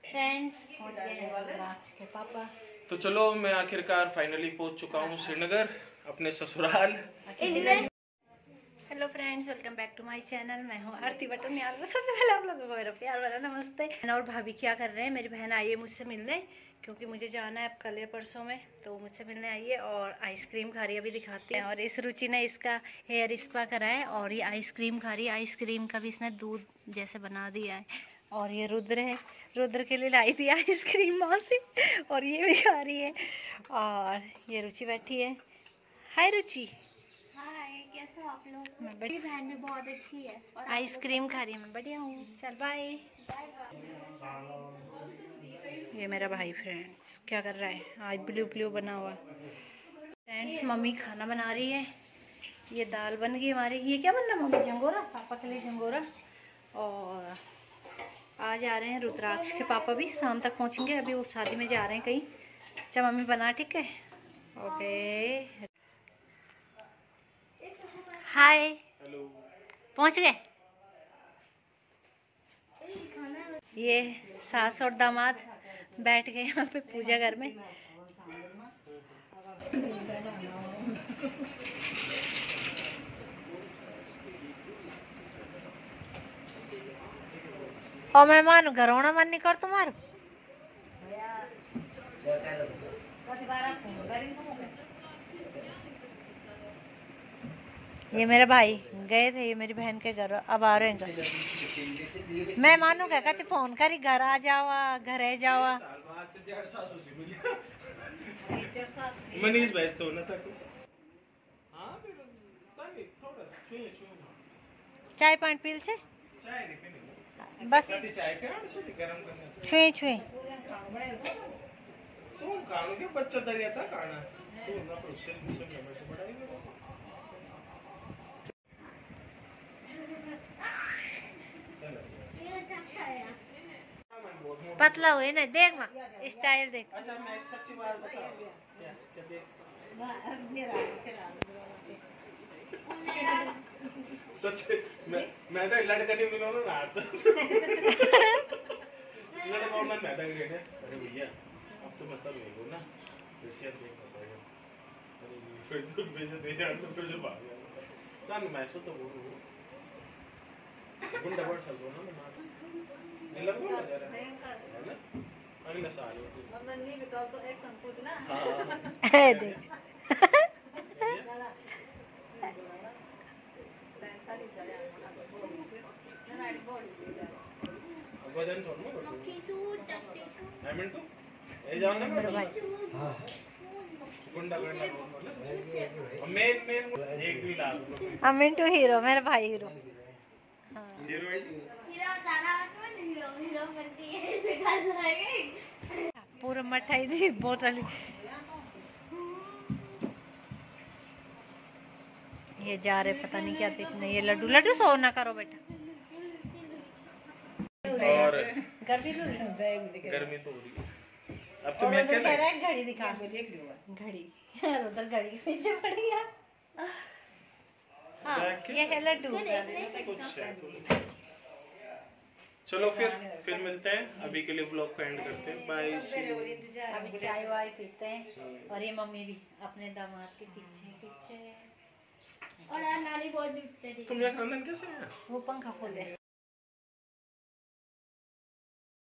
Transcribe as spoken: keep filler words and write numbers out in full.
Friends पहुंच गए हैं रुद्राक्ष के पापा। तो चलो मैं आखिरकार फाइनली पहुंच चुका हूँ श्रीनगर, अपने ससुराल। Hello friends, welcome back to my channel. मैं हूँ आरती बटनियाल। सबसे पहले आप लोगों को मेरा प्यार वाला नमस्ते। और भाभी क्या कर रहे हैं? मेरी बहन आई है मुझसे मिलने, क्योंकि मुझे जाना है अब कल या परसों में, तो मुझसे मिलने आई है और आइसक्रीम खा रही है, अभी दिखाती है। और इस रुचि ने इसका हेयर स्पा करा है और ये आइसक्रीम खा रही है। आइसक्रीम का भी इसने दूध जैसे बना दिया है। और ये रुद्र है, रुद्र के लिए लाई थी आइसक्रीम मौसी, और ये भी खा रही है। और ये रुचि बैठी है। हाय रुचि। हाय, कैसे हो आप लोग? मैं मेरी बहन भी बहुत अच्छी है और आइसक्रीम खा रही है। मैं बढ़िया हूँ। चल बाय। ये मेरा भाई फ्रेंड्स क्या कर रहा है? आज ब्लू ब्लू बना हुआ। फ्रेंड्स मम्मी खाना बना रही है। ये दाल बन गई हमारी। ये क्या बन रहा मम्मी? झंगोरा, पापा के लिए झंगोरा। और आज आ रहे हैं रुद्राक्ष के पापा भी, शाम तक पहुंचेंगे। अभी वो शादी में जा रहे हैं कहीं। अच्छा मम्मी बना, ठीक है, ओके। हाय, पहुंच गए। ये सास और दामाद बैठ गए यहाँ पे पूजा घर में। और मेहमान घर होना मन नहीं कर तुम्हारा? ये मेरे भाई गए थे, ये मेरी बहन के घर, अब आ रहे हैं घर। मैं मानू क्या कहते फोन करी घर आ जावा, घर है जावा। मनीष भेज तो ना तक। चाय पानी पील छे? चाय नहीं पीनी, बस चाय पे सोती गरम करने छुए छुए तुम कानू के बच्चा दरिया था काना तू ना पर उससे मिशन में से बढ़ाएंगे। पतला हुए ना, देख माँ स्टाइल देख। अच्छा मैं एक सच्ची बात बताऊं क्या देख सच मैं मैं तो लड़कटी मिलो ना रात लड़का और मैं पैदा ग्रेड है। अरे भैया अब तो मतलब नहीं हो ना फिर देख बताएगा। अरे फिर तो भेज दे यार, तो फिर से भाग गया सन मैं सो तो बोलूं गुंडा वर्ड सब बोलना ना नहीं लगो ना जरा है ना अगले साल मतलब नहीं बताओ तो एक संपूर्ण ना। हां देख वजन थोड़ा ना मिनट ए जाओ ना मेरे भाई। हां गुंडा गुंडा बोल मेन मेन एक भी ला दो। मिंटू हीरो, मेरा भाई हीरो। हां हीरो हीरो ज्यादा मत हीरो हीरो बनती है निकाल जाएगी पूरा मिठाई दी बोतल। ये जा रहे पता नहीं क्या देखने। ये लड्डू लड्डू सो ना करो बेटा। और गर्मी तो गर्मी तो हो रही है। अब तो मैं क्या कह रहा है घड़ी दिखा के देख लो घड़ी यार, उधर घड़ी के पीछे पड़ गया। हाँ ये है लड्डू। चलो फिर फिर मिलते हैं। अभी के लिए व्लॉग को एंड करते हैं। बाय। अभी चाय वाय पीते हैं और ये मम्मी भी अपने दामाद के पीछे पीछे। और नानी बहुत जुटते थे। तुम यहाँ खानदान कैसे है? वो पंखा खोल दे।